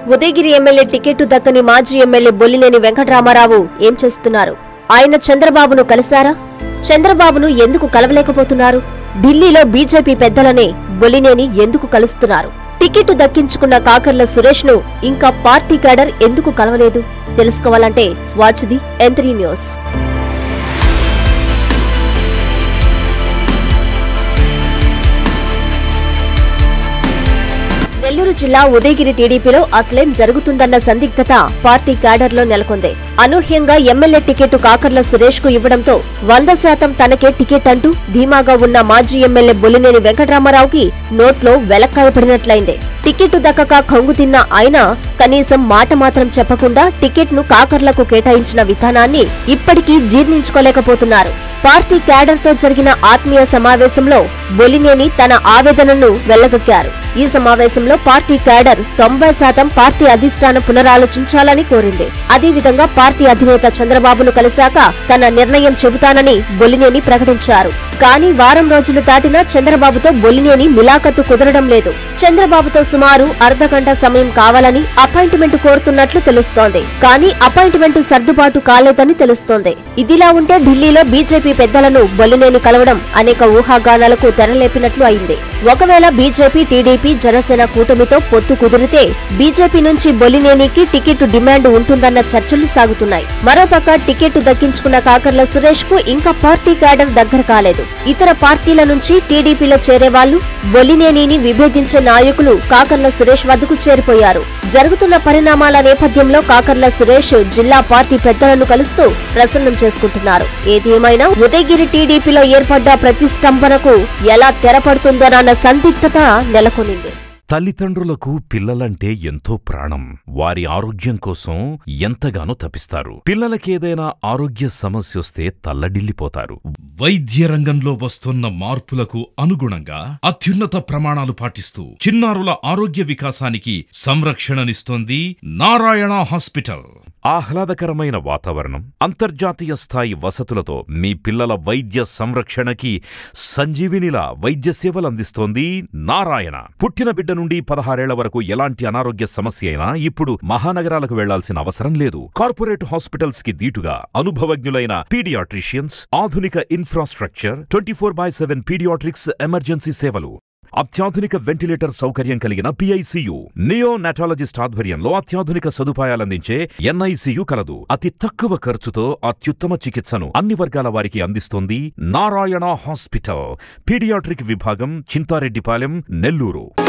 Udayagiri MLA ticket దక్కని మాజీ MLA Bollineni Venkataramarao ఏం చేస్తున్నారు? ఆయన చంద్రబాబును కలిశారా? చంద్రబాబును ఎందుకు కలవలేకపోతున్నారు? ఢిల్లీలో బీజేపీ పెద్దలనే బొల్లినేని ఎందుకు కలుస్తున్నారు? టికెట్ దక్కించుకున్న కాకర్ల సురేష్ ను ఇంకా పార్టీ క్యాడర్ ఎందుకు కలవలేదు? తెలుసుకోవాలంటే watch the N3 news. Nellore జిల్లా ఉదయగిరి టీడీపీలో అసలేం జరుగుతుందన్న సందిగ్ధత పార్టీ క్యాడర్లో నెలకొంది. అనూహ్యంగా ఎమ్మెల్యే టికెట్ కాకర్ల సురేష్ కు ఇవ్వడంతో 100% తనకే టికెట్ అంటూ ధీమాగా ఉన్న మాజీ ఎమ్మెల్యే బొల్లినేని వెంకటరామారావుకి నోట్లో వెలక్కాయ పడినట్లయింది. టికెట్ దక్కక కంగుతిన్న ఆయన కనీసం మాట మాత్రం చెప్పకుండా టికెట్ ను కాకర్లకు కేటాయించిన విధానాన్ని ఇప్పటికీ జీర్ణించుకోలేకపోతున్నారు. పార్టీ క్యాడర్ తో జరిగిన ఆత్మీయ సమావేశంలో బొల్లినేని తన ఆవేదనను వెళ్లగక్కారు. ఈ సమావేశంలో పార్టీ క్యాడర్ 90% పార్టీ అధిష్టానం పునరాలోచించాలని కోరింది. అదేవిధంగా పార్టీ అధినేత చంద్రబాబును కలిశాక తన నిర్ణయం చెబుతానని బొల్లినేని ప్రకటించారు. కానీ వారం రోజులు దాటినా చంద్రబాబుతో బొల్లినేని మిలాఖత్తు కుదరడం లేదు. చంద్రబాబుతో సుమారు అర్ధగంట సమయం కావాలని అపాయింట్మెంట్ కోరుతున్నట్లు తెలుస్తోంది. కానీ అపాయింట్మెంట్ సర్దుబాటు కాలేదని తెలుస్తోంది. ఇదిలా ఉంటే ఢిల్లీలో బీజేపీ పెద్దలను బొల్లినేని కలవడం అనేక ఊహాగానాలకు తెరలేపినట్లు అయింది. ఒకవేళ బీజేపీ, టీడీపీ, జనసేన కూటమితో పొత్తు కుదిరితే బీజేపీ నుంచి బొల్లినేనికి టికెట్ డిమాండ్ ఉంటుందన్న చర్చలు సాగుతున్నాయి. మరోపక్క టికెట్ దక్కించుకున్న కాకర్ల సురేష్ కు ఇంకా పార్టీ క్యాడర్ దగ్గర కాలేదు. ఇతర పార్టీల నుంచి టీడీపీలో చేరేవాళ్లు, బొల్లినేనిని విభేదించే నాయకులు కాకర్ల సురేష్ వద్దకు చేరిపోయారు. జరుగుతున్న పరిణామాల నేపథ్యంలో కాకర్ల సురేష్ జిల్లా పార్టీ పెద్దలను కలుస్తూ ప్రసన్నం చేసుకుంటున్నారు. ఏది ఏమైనా ఉదయగిరి టీడీపీలో ఏర్పడ్డ ప్రతిష్టంభనకు ఎలా తెరపడుతుందోనన్న సందిగ్ధత నెలకొనింది. తల్లిదండ్రులకు పిల్లలంటే ఎంతో ప్రాణం. వారి ఆరోగ్యం కోసం ఎంతగానో తపిస్తారు. పిల్లలకేదైనా ఆరోగ్య సమస్యొస్తే తల్లడిల్లిపోతారు. వైద్య రంగంలో వస్తున్న మార్పులకు అనుగుణంగా అత్యున్నత ప్రమాణాలు పాటిస్తూ చిన్నారుల ఆరోగ్య వికాసానికి సంరక్షణనిస్తోంది నారాయణ హాస్పిటల్. ఆహ్లాదకరమైన వాతావరణం, అంతర్జాతీయ స్థాయి వసతులతో మీ పిల్లల వైద్య సంరక్షణకి సంజీవినిలా వైద్య సేవలందిస్తోంది నారాయణ. పుట్టిన బిడ్డ నుండి 16 ఏళ్ల వరకు ఎలాంటి అనారోగ్య సమస్య అయినా ఇప్పుడు మహానగరాలకు వెళ్లాల్సిన అవసరం లేదు. కార్పొరేట్ హాస్పిటల్స్ కి దీటుగా అనుభవజ్ఞులైన పీడియాట్రిషియన్స్, ఆధునిక ఇన్ఫ్రాస్ట్రక్చర్, 24/7 పీడియాట్రిక్స్ ఎమర్జెన్సీ సేవలు, అత్యాధునిక వెంటిలేటర్ సౌకర్యం కలిగిన PICU, నియోనాటాలజిస్ట్ ఆధ్వర్యంలో అత్యాధునిక సదుపాయాలందించే NICU కలదు. అతి తక్కువ ఖర్చుతో అత్యుత్తమ చికిత్సను అన్ని వర్గాల వారికి అందిస్తోంది నారాయణ హాస్పిటల్. పీడియాట్రిక్ విభాగం, చింతారెడ్డిపాలెం, నెల్లూరు.